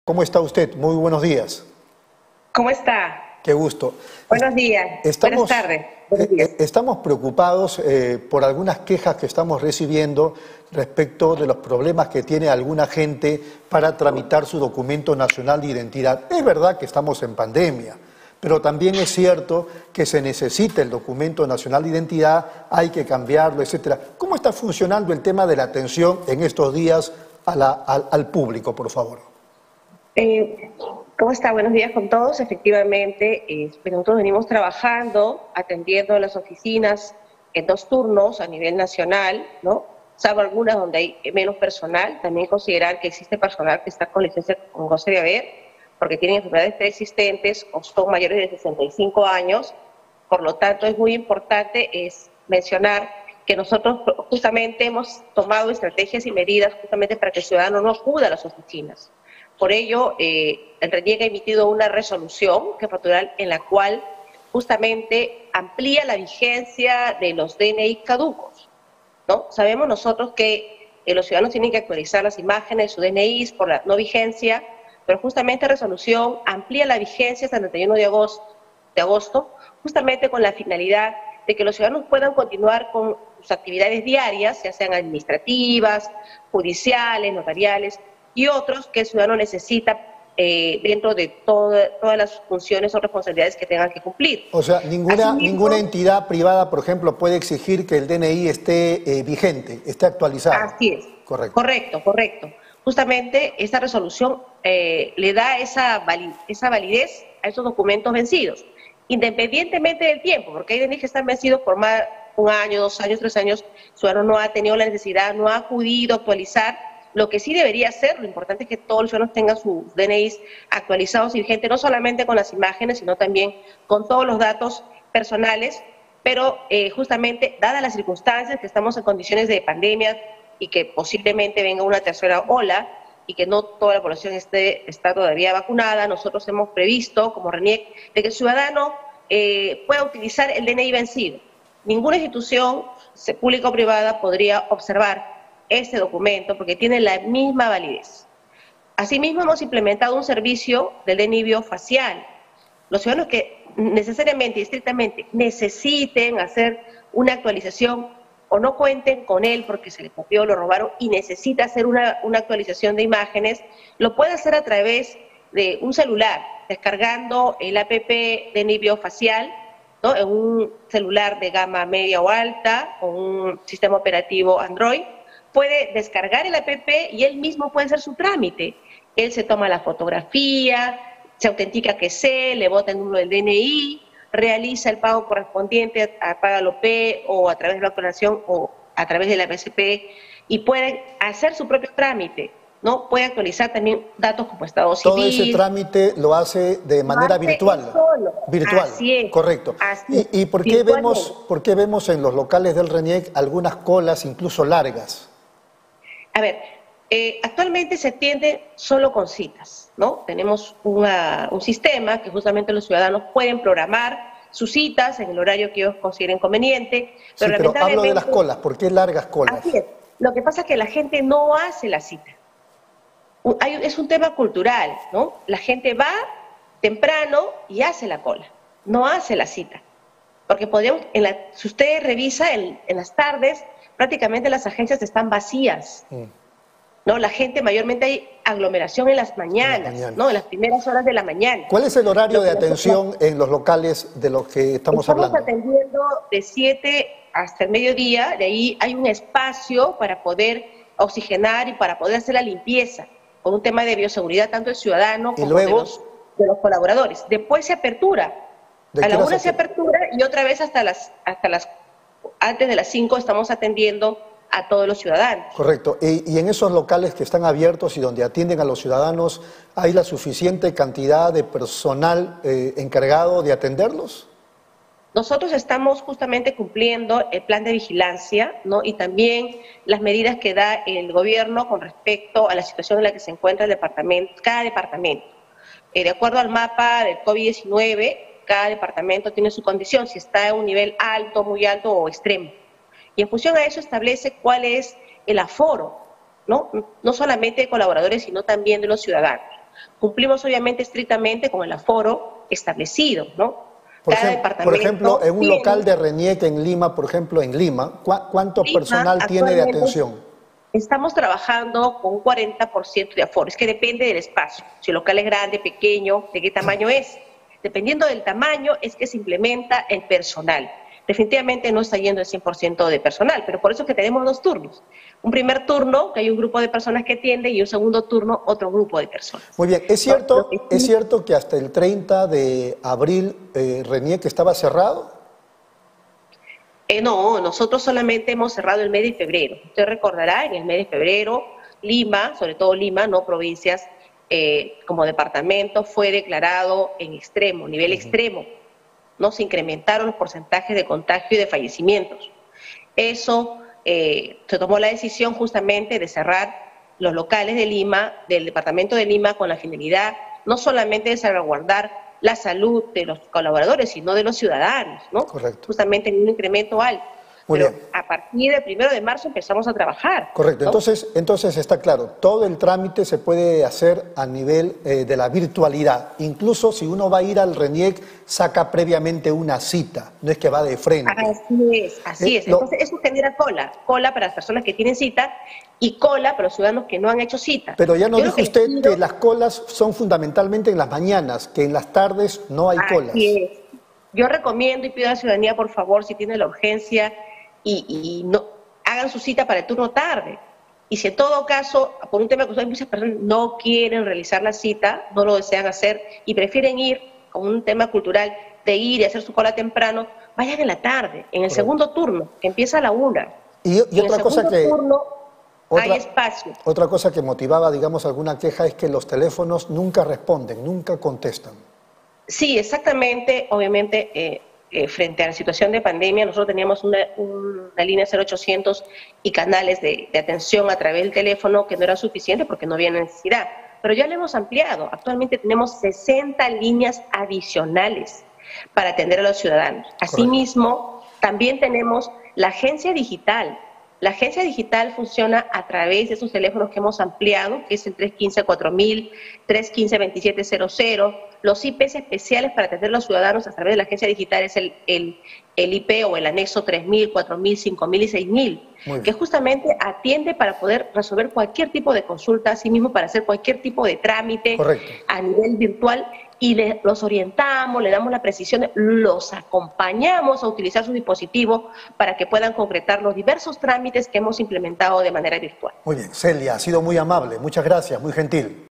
¿Cómo está usted? Muy buenos días. ¿Cómo está? Qué gusto. Buenos días. Buenas tardes. Buenos días. Estamos preocupados por algunas quejas que estamos recibiendo respecto de los problemas que tiene alguna gente para tramitar su documento nacional de identidad. Es verdad que estamos en pandemia, pero también es cierto que se necesita el documento nacional de identidad, hay que cambiarlo, etcétera. ¿Cómo está funcionando el tema de la atención en estos días al público, por favor? ¿Cómo está? Buenos días con todos. Efectivamente, nosotros venimos trabajando, atendiendo las oficinas en 2 turnos a nivel nacional, ¿no? Salvo algunas donde hay menos personal. También considerar que existe personal que está con licencia con goce de haber, porque tienen enfermedades preexistentes o son mayores de 65 años. Por lo tanto, es muy importante mencionar que nosotros justamente hemos tomado estrategias y medidas justamente para que el ciudadano no acuda a las oficinas. Por ello, el RENIEC ha emitido una resolución en la cual justamente amplía la vigencia de los DNI caducos, ¿no? Sabemos nosotros que los ciudadanos tienen que actualizar las imágenes de sus DNIs por la no vigencia, pero justamente la resolución amplía la vigencia hasta el 31 de agosto, justamente con la finalidad de que los ciudadanos puedan continuar con sus actividades diarias, ya sean administrativas, judiciales, notariales, y otros que el ciudadano necesita dentro de todas las funciones o responsabilidades que tengan que cumplir. O sea, ninguna entidad privada, por ejemplo, puede exigir que el DNI esté vigente, esté actualizado. Así es. Correcto. Correcto. Justamente esta resolución le da esa validez a esos documentos vencidos, independientemente del tiempo, porque hay DNI que están vencidos por más 1 año, 2 años, 3 años, el ciudadano no ha tenido la necesidad, no ha acudido a actualizar. Lo que sí debería ser, lo importante es que todos los ciudadanos tengan sus DNIs actualizados y vigentes, no solamente con las imágenes, sino también con todos los datos personales, pero justamente, dadas las circunstancias que estamos en condiciones de pandemia y que posiblemente venga una tercera ola y que no toda la población está todavía vacunada, nosotros hemos previsto, como RENIEC, de que el ciudadano pueda utilizar el DNI vencido. Ninguna institución, pública o privada, podría observar este documento porque tiene la misma validez. Asimismo, hemos implementado un servicio del DNI biofacial. Los ciudadanos que necesariamente y estrictamente necesiten hacer una actualización o no cuenten con él porque se le copió, lo robaron y necesita hacer una actualización de imágenes, lo puede hacer a través de un celular, descargando el app DNI biofacial, ¿no? En un celular de gama media o alta o un sistema operativo Android. Puede descargar el app y él mismo puede hacer su trámite. Él se toma la fotografía, se autentica que le bota el número del DNI, realiza el pago correspondiente a Págalo P o a través de la vacunación o a través de la MSP y puede hacer su propio trámite, ¿no? Puede actualizar también datos como estado civil. Todo ese trámite lo hace de manera virtual. Virtual, así es. Correcto. Así es. ¿Y por qué vemos en los locales del RENIEC algunas colas incluso largas? A ver, actualmente se atiende solo con citas, ¿no? Tenemos un sistema que justamente los ciudadanos pueden programar sus citas en el horario que ellos consideren conveniente. Pero hablo de las colas, ¿por qué largas colas? Así es. Lo que pasa es que la gente no hace la cita. Es un tema cultural, ¿no? La gente va temprano y hace la cola, no hace la cita. Porque si usted revisa en las tardes, prácticamente las agencias están vacías, ¿no? La gente, mayormente hay aglomeración en las mañanas, ¿no? En las primeras horas de la mañana. ¿Cuál es el horario de atención en los locales de los que estamos hablando? Estamos atendiendo de 7 hasta el mediodía, de ahí hay un espacio para poder oxigenar y para poder hacer la limpieza, con un tema de bioseguridad, tanto el ciudadano como de los colaboradores. Después se apertura. A la 1 se apertura y otra vez antes de las 5 estamos atendiendo a todos los ciudadanos. Correcto. Y en esos locales que están abiertos y donde atienden a los ciudadanos, ¿hay la suficiente cantidad de personal encargado de atenderlos? Nosotros estamos justamente cumpliendo el plan de vigilancia, ¿no? Y también las medidas que da el gobierno con respecto a la situación en la que se encuentra cada departamento. De acuerdo al mapa del COVID-19, cada departamento tiene su condición, si está en un nivel alto, muy alto o extremo. Y en función a eso establece cuál es el aforo, ¿no? No solamente de colaboradores, sino también de los ciudadanos. Cumplimos obviamente estrictamente con el aforo establecido, ¿no? Por ejemplo, en un local de RENIEC en Lima, por ejemplo, en Lima, ¿cuánto personal tiene de atención? Estamos trabajando con un 40% de aforo. Es que depende del espacio. Si el local es grande, pequeño, de qué tamaño es. Dependiendo del tamaño es que se implementa el personal. Definitivamente no está yendo el 100% de personal, pero por eso es que tenemos dos turnos. Un primer turno, que hay un grupo de personas que atiende, y un segundo turno, otro grupo de personas. Muy bien, ¿es cierto que hasta el 30 de abril RENIEC estaba cerrado? No, nosotros solamente hemos cerrado el mes de febrero. Usted recordará, en el mes de febrero, Lima, sobre todo Lima, no provincias, como departamento, fue declarado en extremo, nivel extremo. ¿No? Se incrementaron los porcentajes de contagio y de fallecimientos. Eso se tomó la decisión justamente de cerrar los locales de Lima, del departamento de Lima, con la finalidad no solamente de salvaguardar la salud de los colaboradores, sino de los ciudadanos, ¿no? Correcto. Justamente en un incremento alto. Muy Pero bien. a partir del 1 de marzo empezamos a trabajar. Correcto, ¿no? entonces está claro, todo el trámite se puede hacer a nivel de la virtualidad. Incluso si uno va a ir al RENIEC, saca previamente una cita, no es que va de frente. Así es. Entonces eso genera cola para las personas que tienen cita y cola para los ciudadanos que no han hecho cita. Pero ya nos dijo usted que las colas son fundamentalmente en las mañanas, que en las tardes no hay colas. Así es. Yo recomiendo y pido a la ciudadanía, por favor, si tiene la urgencia, y no hagan su cita para el turno tarde. Y si en todo caso, por un tema que muchas personas no quieren realizar la cita, no lo desean hacer y prefieren ir con un tema cultural de ir y hacer su cola temprano, vayan en la tarde, en el segundo turno, que empieza a la 1. Y otra cosa que... hay espacio. Otra cosa que motivaba, digamos, alguna queja es que los teléfonos nunca responden, nunca contestan. Sí, exactamente. Obviamente, frente a la situación de pandemia, nosotros teníamos una línea 0800 y canales de atención a través del teléfono que no eran suficientes porque no había necesidad. Pero ya lo hemos ampliado. Actualmente tenemos 60 líneas adicionales para atender a los ciudadanos. Asimismo, también tenemos la agencia digital. La agencia digital funciona a través de esos teléfonos que hemos ampliado, que es el 315-4000, 315-2700. Los IPs especiales para atender a los ciudadanos a través de la agencia digital es el IP o el anexo 3000, 4000, 5000 y 6000, que justamente atiende para poder resolver cualquier tipo de consulta, asimismo para hacer cualquier tipo de trámite a nivel virtual, y los orientamos, le damos la precisión, los acompañamos a utilizar su dispositivo para que puedan concretar los diversos trámites que hemos implementado de manera virtual. Muy bien, Celia, ha sido muy amable, muchas gracias, muy gentil.